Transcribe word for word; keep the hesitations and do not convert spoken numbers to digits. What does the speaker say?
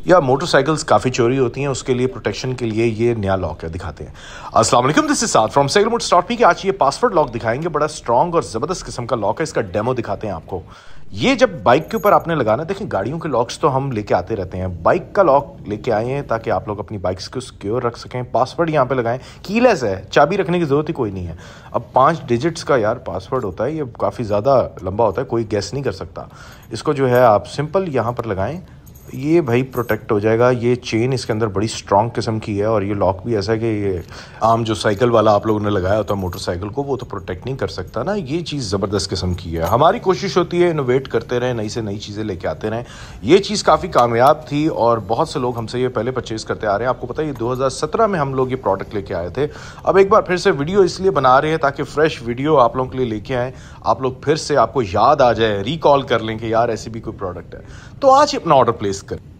या मोटरसाइकिल्स काफ़ी चोरी होती हैं, उसके लिए प्रोटेक्शन के लिए ये नया लॉक है, दिखाते हैं। अस्सलाम वालेकुम, this is Saad from cycle motors dot me के। आज ये पासवर्ड लॉक दिखाएंगे, बड़ा स्ट्रॉन्ग और ज़बरदस्त किस्म का लॉक है। इसका डेमो दिखाते हैं आपको। ये जब बाइक के ऊपर आपने लगाना, देखें गाड़ियों के लॉक्स तो हम लेके आते रहते हैं, बाइक का लॉक लेके आए हैं ताकि आप लोग अपनी बाइक्स को सिक्योर रख सकें। पासवर्ड यहाँ पे लगाएं, कीलेस है, चाबी रखने की ज़रूरत ही कोई नहीं है। अब पाँच डिजिट्स का यार पासवर्ड होता है, ये काफ़ी ज़्यादा लंबा होता है, कोई गेस नहीं कर सकता। इसको जो है आप सिंपल यहाँ पर लगाएं, ये भाई प्रोटेक्ट हो जाएगा। ये चेन इसके अंदर बड़ी स्ट्रॉन्ग किस्म की है और ये लॉक भी ऐसा है कि ये आम जो साइकिल वाला आप लोगों ने लगाया होता है मोटरसाइकिल को, वो तो प्रोटेक्ट नहीं कर सकता ना। ये चीज़ ज़बरदस्त किस्म की है। हमारी कोशिश होती है इनोवेट करते रहें, नई से नई चीज़ें लेके आते रहें। ये चीज़ काफ़ी कामयाब थी और बहुत से लोग हमसे ये पहले परचेज़ करते आ रहे हैं। आपको पता है ये दो हज़ार सत्रह में हम लोग ये प्रोडक्ट लेके आए थे। अब एक बार फिर से वीडियो इसलिए बना रहे हैं ताकि फ्रेश वीडियो आप लोगों के लिए लेके आएँ, आप लोग फिर से आपको याद आ जाए, रिकॉल कर लें कि यार ऐसी भी कोई प्रोडक्ट है। तो आज ही अपना ऑर्डर प्लेस करें।